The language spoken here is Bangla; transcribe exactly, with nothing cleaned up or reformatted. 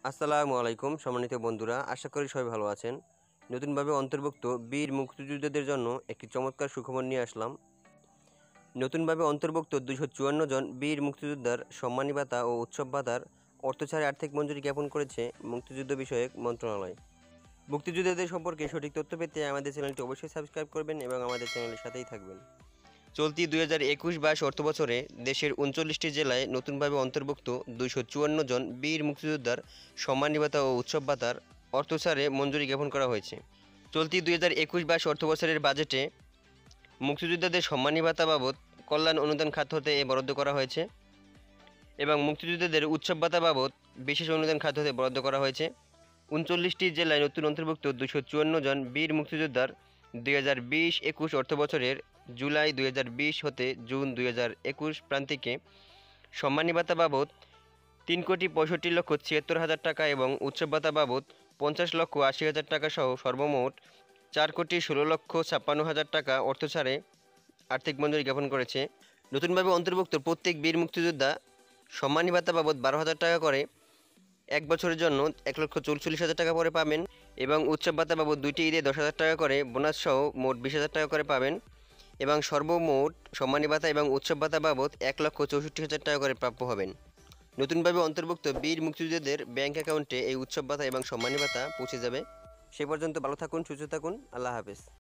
আসসালামু আলাইকুম সম্মানিত বন্ধুরা, আশা করি সবাই ভালো আছেন। নতুনভাবে অন্তর্ভুক্ত বীর মুক্তিযোদ্ধাদের জন্য একটি চমৎকার সুখবর নিয়ে আসলাম। নতুনভাবে অন্তর্ভুক্ত দুইশো চুয়ান্ন জন বীর মুক্তিযোদ্ধার সম্মানী ভাতা ও উৎসব ভাতার অর্থ ছাড়ে আর্থিক মঞ্জুরি জ্ঞাপন করেছে মুক্তিযুদ্ধ বিষয়ক মন্ত্রণালয়। মুক্তিযোদ্ধাদের সম্পর্কে সঠিক তথ্য পেতে আমাদের চ্যানেলটি অবশ্যই সাবস্ক্রাইব করবেন এবং আমাদের চ্যানেলের সাথেই থাকবেন। চলতি দুই হাজার একুশ বাইশ অর্থবছরে দেশের উনচল্লিশটি জেলায় নতুনভাবে অন্তর্ভুক্ত দুইশো চুয়ান্ন জন বীর মুক্তিযোদ্ধার সম্মানী ভাতা ও উৎসব ভাতার অর্থ ছাড়ে মঞ্জুরি জ্ঞাপন করা হয়েছে। চলতি দুই হাজার একুশ বাইশ অর্থবছরের বাজেটে মুক্তিযোদ্ধাদের সম্মানী ভাতা বাবদ কল্যাণ অনুদান খাত হতে এ বরাদ্দ করা হয়েছে এবং মুক্তিযোদ্ধাদের উৎসব ভাতা বাবদ বিশেষ অনুদান খাত হতে বরাদ্দ করা হয়েছে। উনচল্লিশটি জেলায় নতুন অন্তর্ভুক্ত দুইশো চুয়ান্ন জন বীর মুক্তিযোদ্ধার দুই হাজার বিশ একুশ অর্থবছরের জুলাই দুই হাজার বিশ হতে জুন দুই হাজার একুশ প্রান্তিকে সম্মানী ভাতা বাবদ তিন কোটি পঁয়ষট্টি লক্ষ ছিয়াত্তর হাজার টাকা এবং উৎসব ভাতা বাবদ পঞ্চাশ লক্ষ আশি হাজার টাকা সহ সর্বমোট চার কোটি ষোলো লক্ষ ছাপ্পান্ন হাজার টাকা অর্থ ছাড়ে আর্থিক মঞ্জুরি জ্ঞাপন করেছে। নতুনভাবে অন্তর্ভুক্ত প্রত্যেক বীর মুক্তিযোদ্ধা সম্মানী ভাতা বাবদ বারো হাজার টাকা করে এক বছরের জন্য এক লক্ষ চৌচল্লিশ হাজার টাকা করে পাবেন এবং উৎসব ভাতা বাবদ দুইটি ঈদে দশ হাজার টাকা করে বোনাস সহ মোট বিশ হাজার টাকা করে পাবেন এবং সর্বমোট সম্মানী ভাতা এবং উৎসব ভাতা বাবদ এক লক্ষ চৌষট্টি হাজার টাকা করে প্রাপ্য হবেন। নতুনভাবে অন্তর্ভুক্ত বীর মুক্তিযোদ্ধাদের ব্যাংক অ্যাকাউন্টে এই উৎসব ভাতা এবং সম্মানী ভাতা পৌঁছে যাবে। সে পর্যন্ত ভালো থাকুন, সুস্থ থাকুন, আল্লাহ হাফেজ।